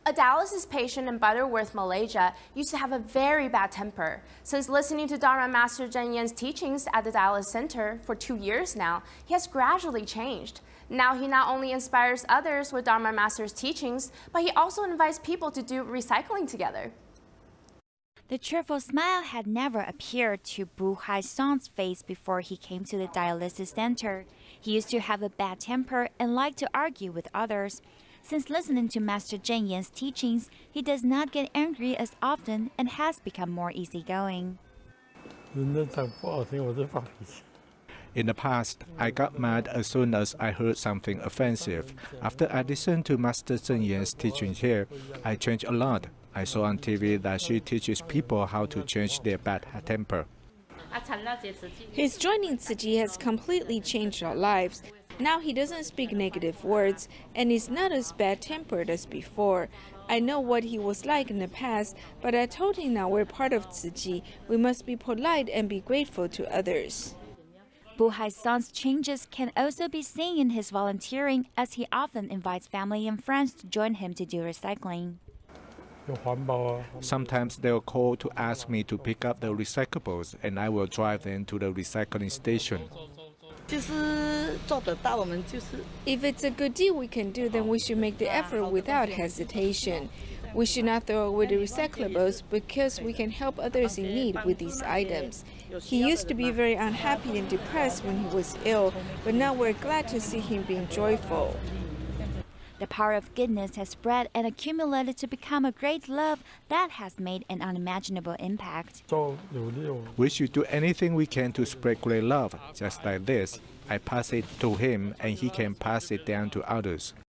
A dialysis patient in Butterworth, Malaysia, used to have a very bad temper. Since listening to Dharma Master Zheng Yan's teachings at the dialysis center for 2 years now, he has gradually changed. Now he not only inspires others with Dharma Master's teachings, but he also invites people to do recycling together. The cheerful smile had never appeared to Bu Haisong's face before he came to the dialysis center. He used to have a bad temper and liked to argue with others. Since listening to Master Zheng Yan's teachings, he does not get angry as often and has become more easygoing. In the past, I got mad as soon as I heard something offensive. After I listened to Master Zheng Yan's teachings here, I changed a lot. I saw on TV that she teaches people how to change their bad temper. His joining Tzu Chi has completely changed our lives. Now he doesn't speak negative words and is not as bad-tempered as before. I know what he was like in the past, but I told him now we're part of Tzu Chi. We must be polite and be grateful to others. Bu Haisong's changes can also be seen in his volunteering, as he often invites family and friends to join him to do recycling. Sometimes they'll call to ask me to pick up the recyclables, and I will drive them to the recycling station. If it's a good deal we can do, then we should make the effort without hesitation. We should not throw away the recyclables because we can help others in need with these items. He used to be very unhappy and depressed when he was ill, but now we're glad to see him being joyful. The power of goodness has spread and accumulated to become a great love that has made an unimaginable impact. We should do anything we can to spread great love, just like this. I pass it to him and he can pass it down to others.